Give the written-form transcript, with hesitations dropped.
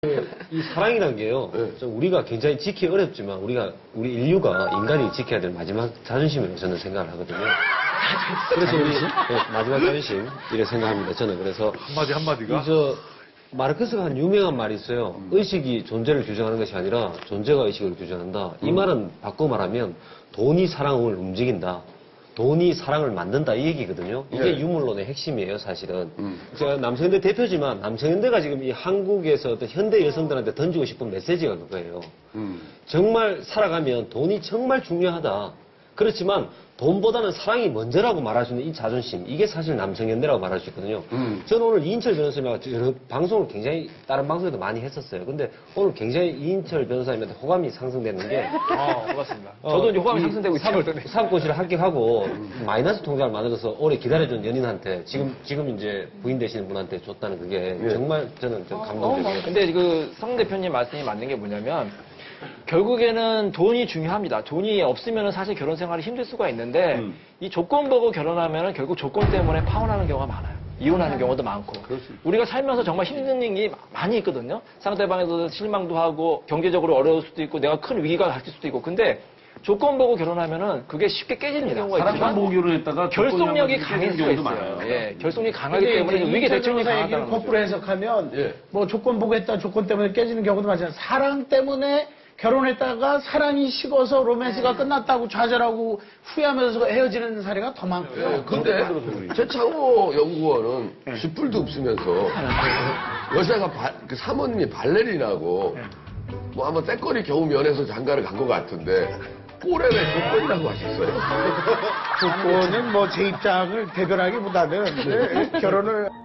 이 사랑이란 게요, 좀 우리가 굉장히 지키기 어렵지만, 우리 인류가 인간이 지켜야 될 마지막 자존심이라고 저는 생각을 하거든요. 그래서 마지막 자존심, 이렇게 생각합니다. 저는 그래서. 한마디가? 마르크스가 한 유명한 말이 있어요. 의식이 존재를 규정하는 것이 아니라 존재가 의식을 규정한다. 이 말은 바꿔 말하면 돈이 사랑을 움직인다. 돈이 사랑을 만든다 이 얘기거든요. 이게 유물론의 핵심이에요, 사실은. 제가 남성현대 대표지만 남성현대가 지금 이 한국에서 어떤 현대 여성들한테 던지고 싶은 메시지가 그거예요. 정말 살아가면 돈이 정말 중요하다. 그렇지만 돈보다는 사랑이 먼저라고 말할 수 있는 이 자존심, 이게 사실 남성현대라고 말할 수 있거든요. 저는 오늘 이인철 변호사님하고 방송을 굉장히 다른 방송에도 많이 했었어요. 근데 오늘 굉장히 이인철 변호사님한테 호감이 상승되는 게 고맙습니다. 저도 이제 호감이 상승되고 있어요. 사업고시를 합격하고 마이너스 통장을 만들어서 오래 기다려준 연인한테 지금 이제 부인 되시는 분한테 줬다는 그게 정말 저는 좀 감동적이에요. 근데 그 성 대표님 말씀이 맞는 게 뭐냐면 결국에는 돈이 중요합니다. 돈이 없으면 사실 결혼 생활이 힘들 수가 있는데 이 조건 보고 결혼하면 결국 조건 때문에 파혼하는 경우가 많아요. 이혼하는 경우도 많고. 우리가 살면서 정말 힘든 일이 많이 있거든요. 상대방에서 실망도 하고 경제적으로 어려울 수도 있고 내가 큰 위기가 닥칠 수도 있고. 근데 조건 보고 결혼하면은 그게 쉽게 깨집니다. 사람 보고 결혼했다가 결속력이 강할 수가 있어요. 예, 결속력이 강하기 때문에 위기 대처력이 강하다는 거죠. 거꾸로 해석하면 뭐 조건 보고 했다 조건 때문에 깨지는 경우도 많잖아요. 사랑 때문에 결혼했다가 사랑이 식어서 로맨스가 끝났다고 좌절하고 후회하면서 헤어지는 사례가 더 많고요. 근데 최창호 연구원은 쥐뿔도 없으면서 여자가 그 사모님이 발레리나고 뭐 아마 때거리 겨우 면에서 장가를 간 것 같은데 꼴에 왜 조건이라고 하셨어요? 조건은 뭐 제 입장을 대변하기보다는 결혼을